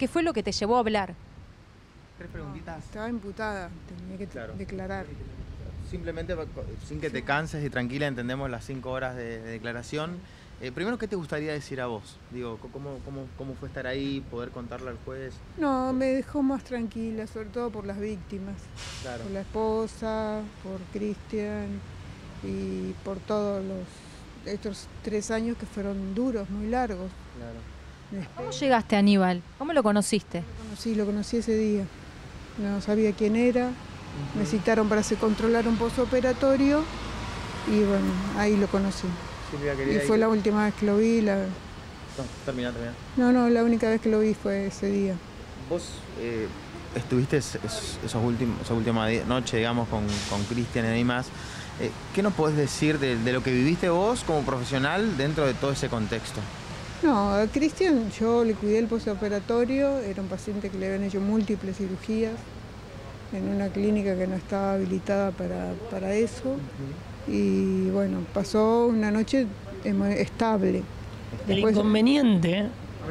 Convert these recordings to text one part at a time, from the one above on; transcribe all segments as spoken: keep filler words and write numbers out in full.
¿Qué fue lo que te llevó a hablar? ¿Tres preguntitas? No, estaba imputada, tenía que claro. declarar. Simplemente, sin que te canses y tranquila, entendemos las cinco horas de, de declaración. Eh, primero, ¿qué te gustaría decir a vos? Digo, ¿cómo, cómo, ¿cómo fue estar ahí, poder contarle al juez? No, me dejó más tranquila, sobre todo por las víctimas. Claro. Por la esposa, por Cristian y por todos los estos tres años que fueron duros, muy largos. Claro. ¿Cómo llegaste a Aníbal? ¿Cómo lo conociste? Lo conocí, lo conocí ese día. No sabía quién era. Uh-huh. Me citaron para hacer controlar un postoperatorio y bueno, ahí lo conocí. Silvia, y fue ir... la última vez que lo vi. La... No, termina, termina. No, no, la única vez que lo vi fue ese día. ¿Vos eh, estuviste es, es, esos últimos, esa última noche, digamos, con, con Cristian y más? Eh, ¿Qué nos podés decir de, de lo que viviste vos como profesional dentro de todo ese contexto? No, a Cristian yo le cuidé el postoperatorio, era un paciente que le habían hecho múltiples cirugías en una clínica que no estaba habilitada para, para eso. Uh-huh. Y bueno, pasó una noche estable. El Después... inconveniente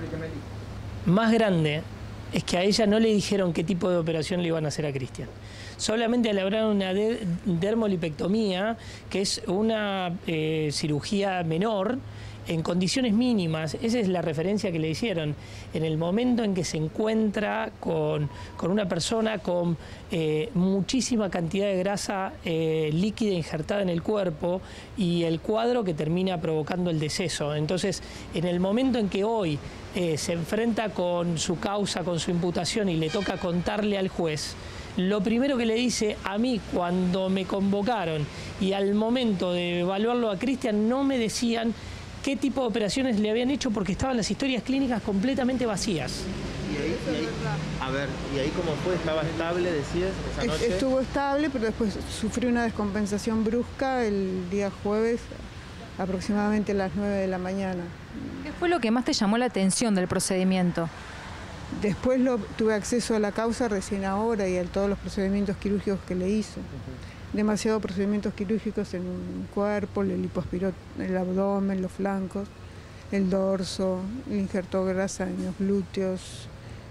más grande es que a ella no le dijeron qué tipo de operación le iban a hacer a Cristian. Solamente le hablaron una de dermolipectomía, que es una eh, cirugía menor, en condiciones mínimas. Esa es la referencia que le hicieron. En el momento en que se encuentra con, con una persona con eh, muchísima cantidad de grasa eh, líquida injertada en el cuerpo y el cuadro que termina provocando el deceso. Entonces, en el momento en que hoy eh, se enfrenta con su causa, con su imputación y le toca contarle al juez, lo primero que le dice a mí cuando me convocaron y al momento de evaluarlo a Cristian, no me decían qué tipo de operaciones le habían hecho porque estaban las historias clínicas completamente vacías. ¿Y ahí, y ahí, a ver, ¿y ahí cómo fue? ¿Estaba estable, decías, esa noche? Estuvo estable, pero después sufrió una descompensación brusca el día jueves, aproximadamente a las nueve de la mañana. ¿Qué fue lo que más te llamó la atención del procedimiento? Después lo, tuve acceso a la causa recién ahora y a todos los procedimientos quirúrgicos que le hizo. Uh-huh. Demasiados procedimientos quirúrgicos en el cuerpo, le lipoaspiró el abdomen, los flancos, el dorso, le injertó grasa en los glúteos,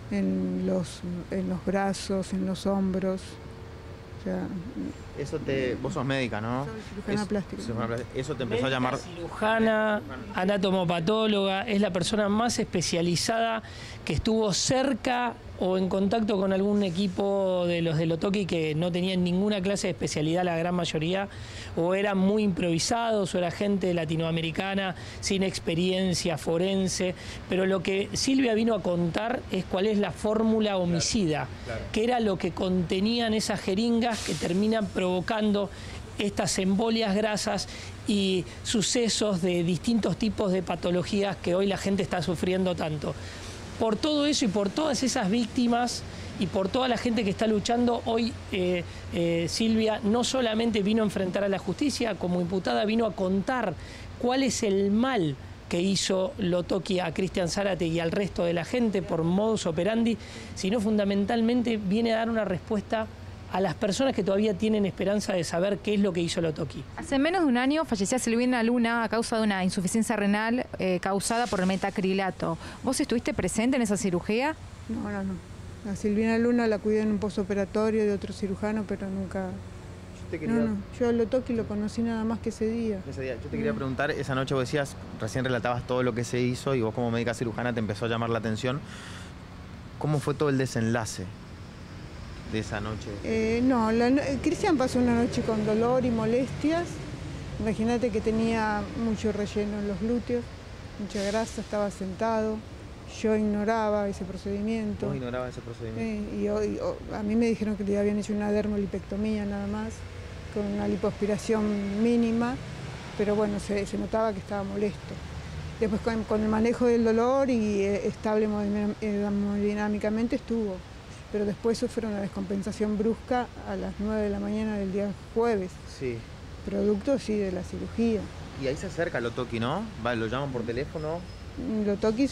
en los, en los brazos, en los hombros. O sea, eso te, vos sos médica, ¿no? Soy cirujana plástica. Eso te empezó a llamar... Cirujana, anatomopatóloga, es la persona más especializada que estuvo cerca o en contacto con algún equipo de los de Lotoki que no tenían ninguna clase de especialidad, la gran mayoría, o eran muy improvisados, o era gente latinoamericana sin experiencia forense, pero lo que Silvia vino a contar es cuál es la fórmula homicida, claro, claro. que era lo que contenían esas jeringas que terminan provocando estas embolias grasas y sucesos de distintos tipos de patologías que hoy la gente está sufriendo tanto. Por todo eso y por todas esas víctimas y por toda la gente que está luchando, hoy eh, eh, Silvia no solamente vino a enfrentar a la justicia, como imputada vino a contar cuál es el mal que hizo Lotoki a Cristian Zárate y al resto de la gente por modus operandi, sino fundamentalmente viene a dar una respuesta a las personas que todavía tienen esperanza de saber qué es lo que hizo Lotoki. Hace menos de un año fallecía Silvina Luna a causa de una insuficiencia renal eh, causada por el metacrilato. ¿Vos estuviste presente en esa cirugía? No, no, no. A Silvina Luna la cuidé en un postoperatorio de otro cirujano, pero nunca... Yo, te quería... no, no. Yo a Lotoki lo conocí nada más que ese día. Ese día. Yo te quería preguntar, esa noche vos decías, recién relatabas todo lo que se hizo y vos como médica cirujana te empezó a llamar la atención. ¿Cómo fue todo el desenlace de esa noche? Eh, no, la, Cristian pasó una noche con dolor y molestias. Imagínate que tenía mucho relleno en los glúteos, mucha grasa, estaba sentado. Yo ignoraba ese procedimiento. ¿Vos ignorabas ese procedimiento? Eh, y, y, y a mí me dijeron que le habían hecho una dermolipectomía nada más, con una lipoaspiración mínima, pero bueno, se, se notaba que estaba molesto. Después con, con el manejo del dolor y eh, estable hemodinámicamente estuvo. Pero después sufrió una descompensación brusca a las nueve de la mañana del día jueves. Sí. Producto, sí, de la cirugía. Y ahí se acerca Lotoki, ¿no? Va, lo llaman por teléfono. Lotoki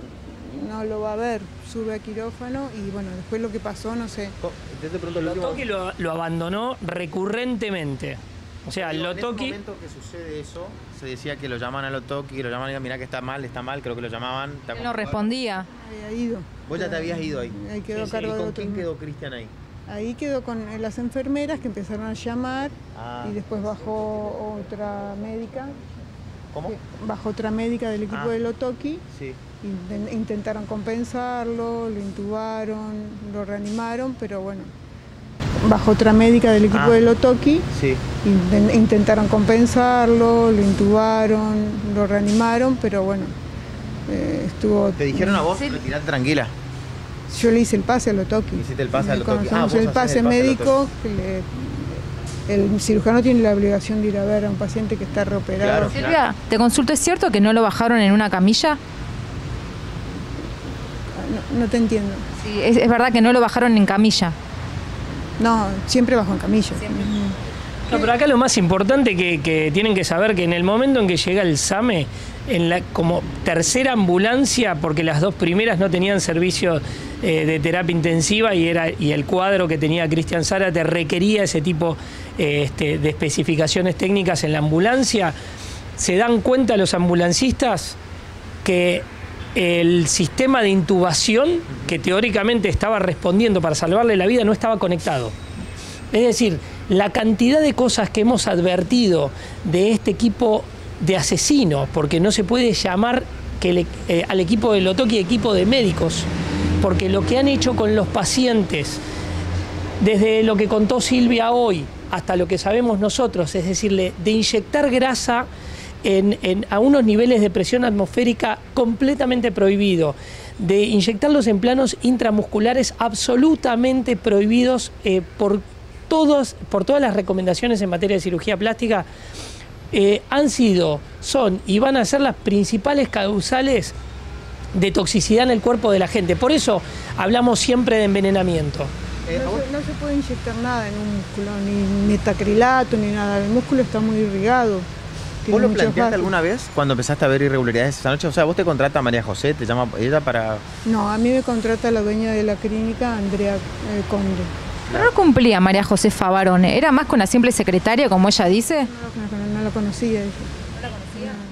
no lo va a ver, sube a quirófano y bueno, después lo que pasó, no sé. Lotoki lo, lo abandonó recurrentemente. O sea, Digo, Lotoki... En ese momento que sucede eso, se decía que lo llaman a Lotoki, que lo llaman y digan, mirá que está mal, está mal, creo que lo llamaban. Él no respondía. Había ido. Vos ya te habías ido ahí. Ahí quedó Sí, a cargo ¿Y de con otro. quién quedó Cristian ahí? Ahí quedó con las enfermeras que empezaron a llamar Ah. y después bajó otra médica. ¿Cómo? Bajó otra médica del equipo Ah. de Lotoki. Sí. Inten- Intentaron compensarlo, lo intubaron, lo reanimaron, pero bueno. Bajó otra médica del equipo Ah. de Lotoki. Sí. Inten- Intentaron compensarlo, lo intubaron, lo reanimaron, pero bueno. eh, estuvo. ¿Te dijeron a vos? Sí. Retirate tranquila. Yo le hice el pase a Lotoki. Hiciste el pase a Le Lotoki. conocemos Ah, vos el hacés pase el pase a médico. Que le- el cirujano tiene la obligación de ir a ver a un paciente que está reoperado. Claro. Silvia, te consulto, ¿es cierto que no lo bajaron en una camilla? No, no te entiendo. Sí, es, es verdad que no lo bajaron en camilla. No, siempre bajo en camilla. No, pero acá lo más importante que, que tienen que saber que en el momento en que llega el SAME, en la, como tercera ambulancia, porque las dos primeras no tenían servicio eh, de terapia intensiva y, era, y el cuadro que tenía Cristian Zárate requería ese tipo eh, este, de especificaciones técnicas en la ambulancia, se dan cuenta los ambulancistas que el sistema de intubación que teóricamente estaba respondiendo para salvarle la vida no estaba conectado. Es decir, la cantidad de cosas que hemos advertido de este equipo de asesinos, porque no se puede llamar que le, eh, al equipo de Lotoki equipo de médicos, porque lo que han hecho con los pacientes, desde lo que contó Silvia hoy hasta lo que sabemos nosotros, es decir, de inyectar grasa en, en, a unos niveles de presión atmosférica completamente prohibido, de inyectarlos en planos intramusculares absolutamente prohibidos eh, por Todos, por todas las recomendaciones en materia de cirugía plástica, eh, han sido, son y van a ser las principales causales de toxicidad en el cuerpo de la gente. Por eso hablamos siempre de envenenamiento. Eh, No se, no se puede inyectar nada en un músculo, ni metacrilato, ni nada. El músculo está muy irrigado. ¿Vos lo muchos planteaste vasos. alguna vez cuando empezaste a ver irregularidades esa noche? O sea, vos te contrata María José, te llama ella para... No, a mí me contrata la dueña de la clínica, Andrea eh, Conde. Pero no cumplía María José Favarone, era más con la simple secretaria, como ella dice. No, la- no la conocía ella. ¿No la conocía?